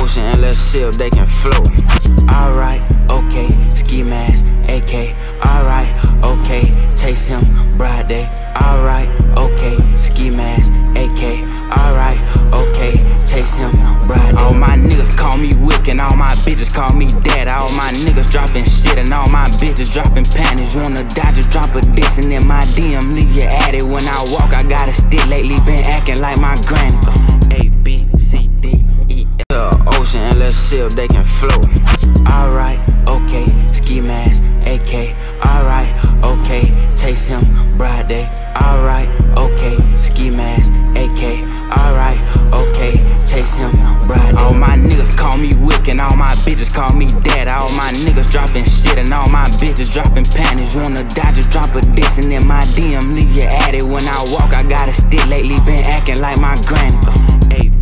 ocean and let's see if they can float. Alright, okay, ski mask, AK. Alright, okay, chase him, broad day. Alright, okay, ski mask, AK. Alright, okay, chase him, broad day. All my niggas call me Wick and all my bitches call me Dad. All my niggas dropping shit and all my bitches dropping panties. Wanna die, just drop a diss and in my DM leave you at it. When I walk, I got a stick, lately been acting like my granny. A, B, C, D, E, F. Ocean and let's see if they can float. Alright, okay, ski mask, AK. Alright, okay, chase him, broad day. Alright, okay, ski mask, AK. Alright, okay, chase him, broad day. All my niggas call me Wick and all my bitches call me Dad. All my niggas dropping shit and all my bitches dropping panties. Wanna die, just drop a diss and in my DM leave you at it. When I walk, I got a stick, lately been acting like my granny.